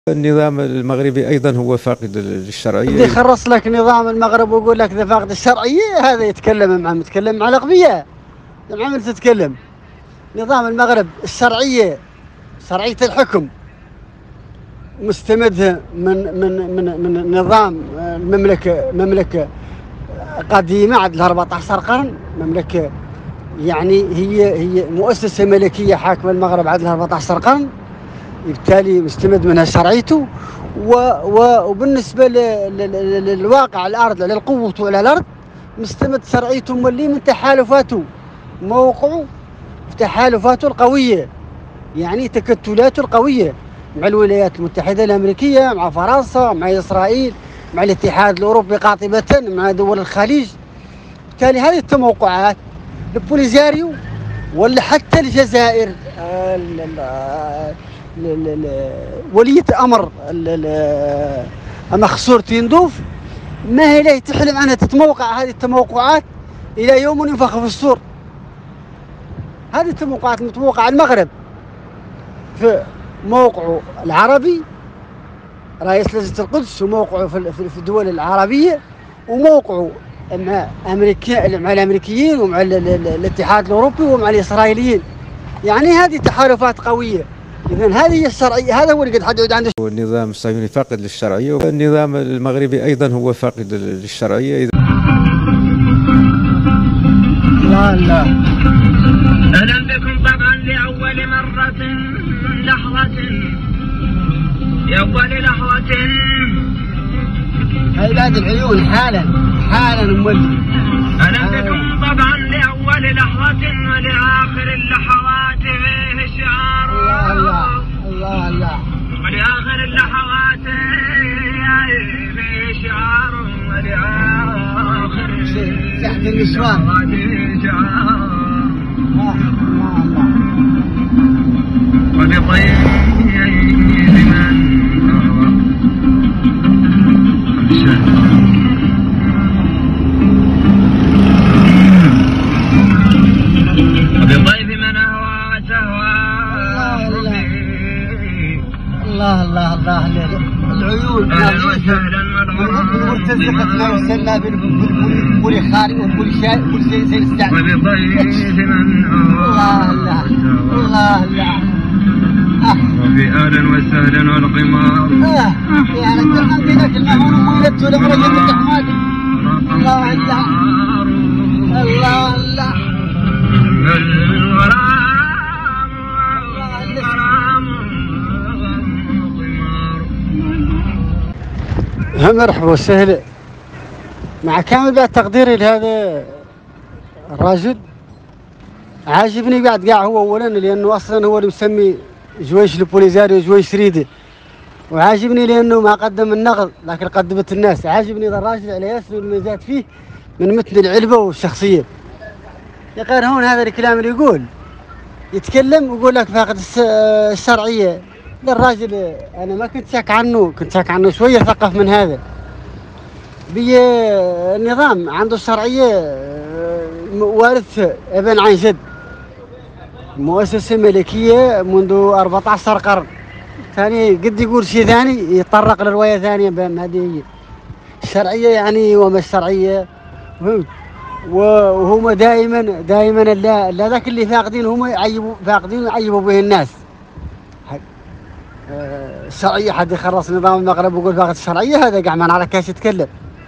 النظام المغربي أيضا هو فاقد للشرعية. بدي يخرص لك نظام المغرب ويقول لك ذا فاقد الشرعية، هذا يتكلم مع الأغبياء. مع من تتكلم؟ نظام المغرب الشرعية، شرعية الحكم مستمدة من نظام مملكة قديمة عاد لها 14 قرن، مملكة يعني هي مؤسسة ملكية حاكمة المغرب عاد لها 14 قرن، بالتالي مستمد منها شرعيته. وبالنسبة للواقع الأرض، للقوة على الأرض، مستمد شرعيته مولي من تحالفاته، موقعه في تحالفاته القوية، يعني تكتلاته القوية مع الولايات المتحدة الأمريكية، مع فرنسا، مع إسرائيل، مع الاتحاد الأوروبي قاطبة، مع دول الخليج. بالتالي هذه التموقعات البوليزاريو ولا حتى الجزائر ولية أمر مخصور تندوف ما هي لا تحلم عنها تتموقع هذه التموقعات إلى يوم ينفخ في الصور. هذه التموقعات متوقعة المغرب في موقعه العربي رئيس لجنة القدس، وموقعه في الدول العربية، وموقعه مع الأمريكيين ومع الاتحاد الأوروبي ومع الإسرائيليين. يعني هذه تحالفات قوية. إذن هذه هي الشرعية، هذا هو اللي قد حدد عنده. النظام الصهيوني فاقد للشرعية، والنظام المغربي أيضا هو فاقد للشرعية. لا أهلا بكم طبعا لأول مرة لأول لحظة هاي بعد العيون حالا مولي. أهلا بكم طبعا لأول لحظة ولآخر اللحظات فيه شعار. الله ولآخر اللحظات فيه شعار، ولآخر تحت النسوان فيه شعار. وبطيب من أهوى تهوى. الله العيون أهلا وسهلا مرتزقة ما يسمى بالبولي خارج والبولي زي السعد. وبطيب من أهوى الله وفي أهلا وسهلا والقمار. يعني انت بينك المهون ومولدته لمرة جنة أحمد. الله مرحبا وسهلا. مع كامل بعد تقديري لهذا الرجل، عاجبني بعد قاع هو اولا لانه اصلا هو اللي مسمي جويش البوليزاريو جويش ريده، وعاجبني لانه ما قدم النقد لكن قدمت الناس. عاجبني ذا الراجل على ياسر والميزات فيه من مثل العلبه والشخصيه. يا غير هون هذا الكلام اللي يقول يتكلم ويقول لك فاقد الشرعيه. ذا الراجل انا ما كنت شاك عنه شويه ثقف من هذا. النظام عنده الشرعيه وارث ابن عن جد، مؤسسة ملكية منذ 14 قرن. ثاني قد يقول شيء ثاني يتطرق لرواية ثانية بأن هذه هي الشرعية يعني وما الشرعية. وهم دائما لا ذاك اللي فاقدين هم يعيبوا به الناس. الشرعية حد يخلص نظام المغرب ويقول فاقد الشرعية، هذا قاع ما نعرفش يتكلم.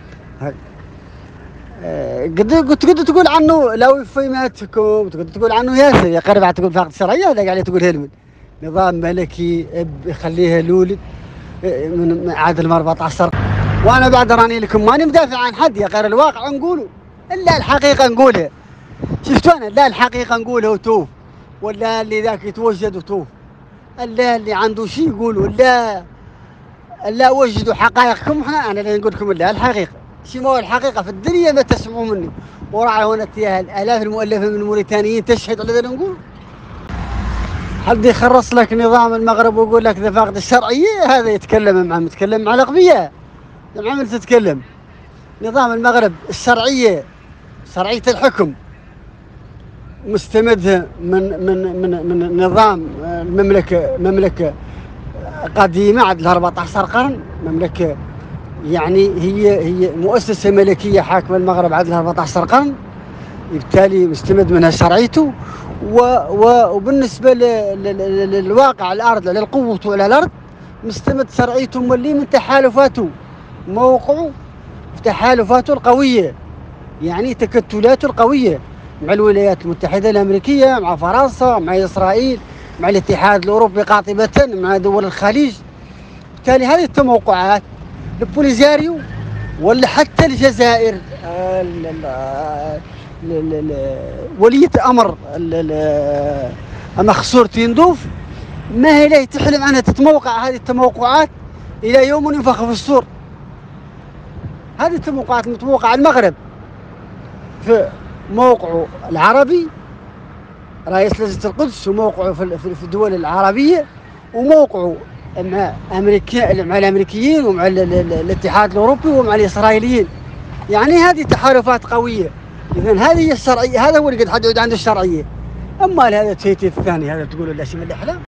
قد تقول عنه لو في ماتكم، تقول عنه ياسر يا قريب تقول فاقد الشرعيه، هذا قاعد تقول هلمن نظام ملكي يخليها لولد من عاد 14. وانا بعد راني لكم ماني مدافع عن حد يا غير الواقع نقوله، الا الحقيقه نقولها. شفتوا انا لا الحقيقه نقولها وتوف، ولا اللي ذاك يتوجد وتوف، الا اللي عنده شيء يقولوا، لا وجدوا حقائقكم. انا اللي نقول لكم الا الحقيقه. شي ما هو الحقيقة في الدنيا ما تسمعوا مني. وراعي هنا الآلاف المؤلفة من الموريتانيين تشهد على ذا نقول. حد يخرص لك نظام المغرب ويقول لك ذا فاقد الشرعية، هذا يتكلم مع الأغبياء. مع من تتكلم؟ نظام المغرب الشرعية، شرعية الحكم مستمدة من نظام مملكة قديمة عندها 14 قرن، مملكة يعني هي مؤسسة ملكية حاكمة المغرب عندها 14 قرن، بالتالي مستمد منها شرعيته. وبالنسبة للواقع الأرض للقوة على الأرض مستمد شرعيته مولي من تحالفاته، موقعه في تحالفاته القوية، يعني تكتلاته القوية مع الولايات المتحدة الأمريكية، مع فرنسا، مع إسرائيل، مع الاتحاد الأوروبي قاطبة، مع دول الخليج. بالتالي هذه التموقعات البوليزاريو ولا حتى الجزائر ولية أمر مخصور تندوف ما هي لا تحلم أنها تتموقع هذه التموقعات إلى يوم ينفخ في الصور. هذه التموقعات المتموقعة المغرب في موقعه العربي رئيس لجنة القدس، وموقعه في الدول العربية، وموقعه مع الأمريكيين ومع الاتحاد الأوروبي ومع الإسرائيليين. يعني هذه تحالفات قوية. إذن هذه هي الشرعية، هذا هو اللي قد حدد عنده الشرعية. أما هذا التيتي الثاني هذا تقول لا شيء من الأحلام.